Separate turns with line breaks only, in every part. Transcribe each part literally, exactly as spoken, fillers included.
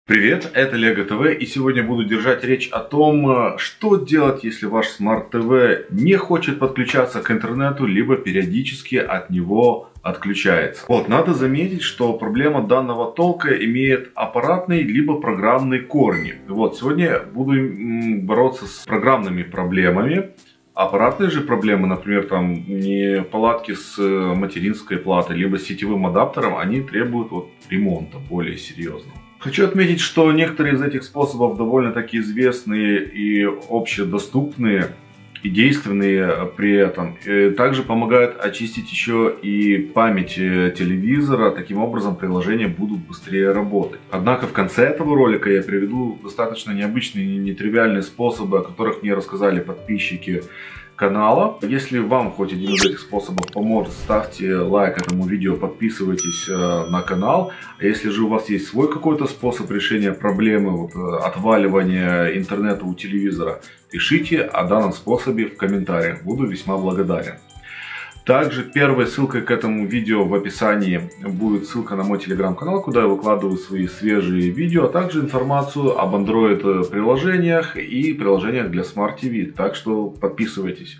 Привет, это Лего ТВ, и сегодня буду держать речь о том, что делать, если ваш смарт-ТВ не хочет подключаться к интернету, либо периодически от него отключается. Вот, надо заметить, что проблема данного толка имеет аппаратные либо программные корни. Вот, сегодня буду бороться с программными проблемами. Аппаратные же проблемы, например, там неполадки с материнской платой, либо с сетевым адаптером, они требуют вот ремонта более серьезного. Хочу отметить, что некоторые из этих способов довольно-таки известные и общедоступные, и действенные при этом. И также помогают очистить еще и память телевизора, таким образом приложения будут быстрее работать. Однако в конце этого ролика я приведу достаточно необычные и нетривиальные способы, о которых мне рассказали подписчики канала. Если вам хоть один из этих способов поможет, ставьте лайк этому видео, подписывайтесь э, на канал. А если же у вас есть свой какой-то способ решения проблемы вот, отваливания интернета у телевизора, пишите о данном способе в комментариях. Буду весьма благодарен. Также первой ссылкой к этому видео в описании будет ссылка на мой телеграм-канал, куда я выкладываю свои свежие видео, а также информацию об Android приложениях и приложениях для Smart ти ви. Так что подписывайтесь.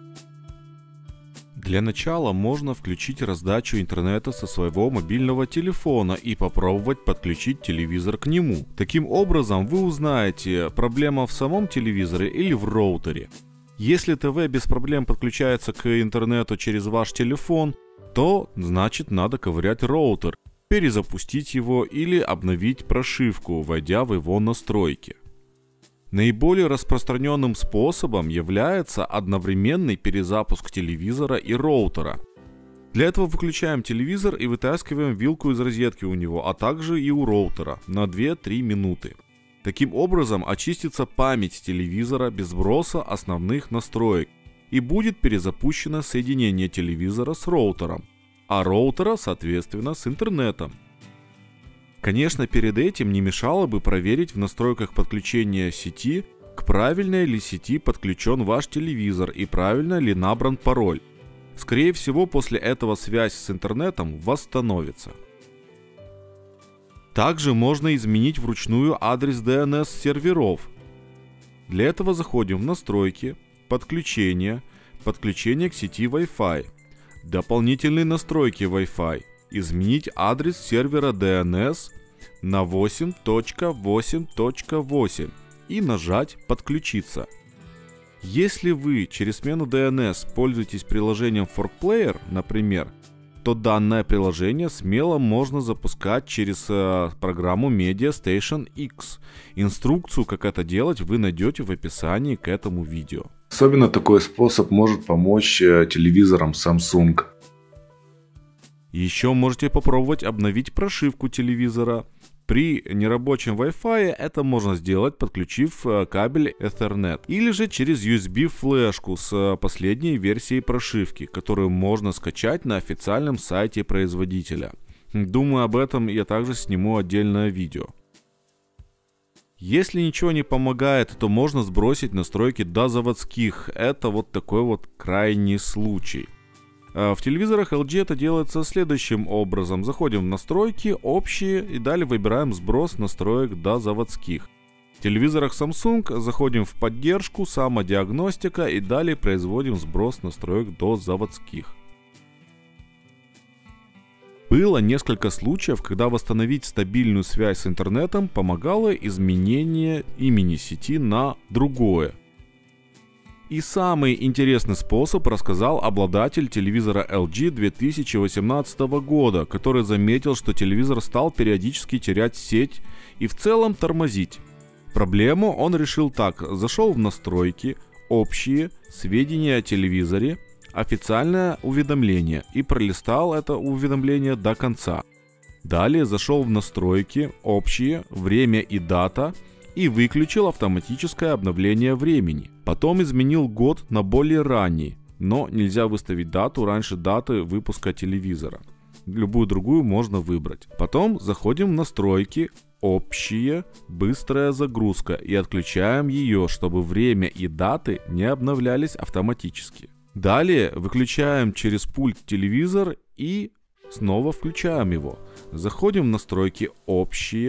Для начала можно включить раздачу интернета со своего мобильного телефона и попробовать подключить телевизор к нему. Таким образом вы узнаете, проблема в самом телевизоре или в роутере. Если ТВ без проблем подключается к интернету через ваш телефон, то значит надо ковырять роутер, перезапустить его или обновить прошивку, войдя в его настройки. Наиболее распространенным способом является одновременный перезапуск телевизора и роутера. Для этого выключаем телевизор и вытаскиваем вилку из розетки у него, а также и у роутера на две-три минуты. Таким образом очистится память телевизора без сброса основных настроек и будет перезапущено соединение телевизора с роутером, а роутера соответственно с интернетом. Конечно, перед этим не мешало бы проверить в настройках подключения сети, к правильной ли сети подключен ваш телевизор и правильно ли набран пароль. Скорее всего, после этого связь с интернетом восстановится. Также можно изменить вручную адрес ди эн эс серверов. Для этого заходим в настройки, подключение, подключение к сети Wi-Fi, дополнительные настройки Wi-Fi, изменить адрес сервера ди эн эс на восемь точка восемь точка восемь и нажать «Подключиться». Если вы через смену ди эн эс пользуетесь приложением ForkPlayer, например, то данное приложение смело можно запускать через э, программу MediaStation X. Инструкцию, как это делать, вы найдете в описании к этому видео.
Особенно такой способ может помочь э, телевизорам Samsung.
Еще можете попробовать обновить прошивку телевизора. При нерабочем Wi-Fi это можно сделать, подключив кабель Ethernet или же через ю эс би-флешку с последней версией прошивки, которую можно скачать на официальном сайте производителя. Думаю, об этом я также сниму отдельное видео. Если ничего не помогает, то можно сбросить настройки до заводских. Это вот такой вот крайний случай. В телевизорах эл джи это делается следующим образом. Заходим в настройки, общие и далее выбираем сброс настроек до заводских. В телевизорах Samsung заходим в поддержку, самодиагностика и далее производим сброс настроек до заводских. Было несколько случаев, когда восстановить стабильную связь с интернетом помогало изменение имени сети на другое. И самый интересный способ рассказал обладатель телевизора эл джи две тысячи восемнадцатого года, который заметил, что телевизор стал периодически терять сеть и в целом тормозить. Проблему он решил так: зашел в настройки, общие, сведения о телевизоре, официальное уведомление и пролистал это уведомление до конца. Далее зашел в настройки, общие, время и дата и выключил автоматическое обновление времени. Потом изменил год на более ранний, но нельзя выставить дату раньше даты выпуска телевизора. Любую другую можно выбрать. Потом заходим в настройки, общие, быстрая загрузка и отключаем ее, чтобы время и даты не обновлялись автоматически. Далее выключаем через пульт телевизор и снова включаем его. Заходим в настройки общие,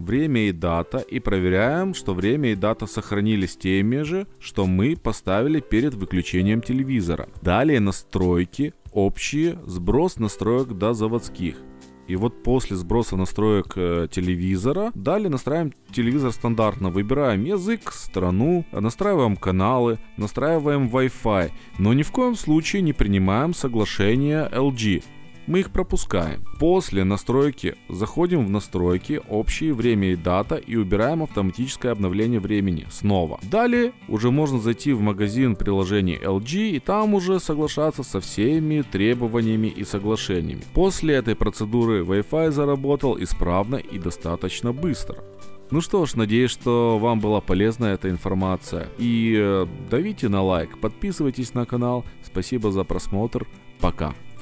время и дата и проверяем, что время и дата сохранились теми же, что мы поставили перед выключением телевизора. Далее настройки, общие, сброс настроек до заводских. И вот после сброса настроек э, телевизора, далее настраиваем телевизор стандартно, выбираем язык, страну, настраиваем каналы, настраиваем Wi-Fi, но ни в коем случае не принимаем соглашение эл джи. Мы их пропускаем. После настройки заходим в настройки, общие, время и дата и убираем автоматическое обновление времени снова. Далее уже можно зайти в магазин приложений эл джи и там уже соглашаться со всеми требованиями и соглашениями. После этой процедуры Wi-Fi заработал исправно и достаточно быстро. Ну что ж, надеюсь, что вам была полезна эта информация. И э, давите на лайк, подписывайтесь на канал. Спасибо за просмотр. Пока.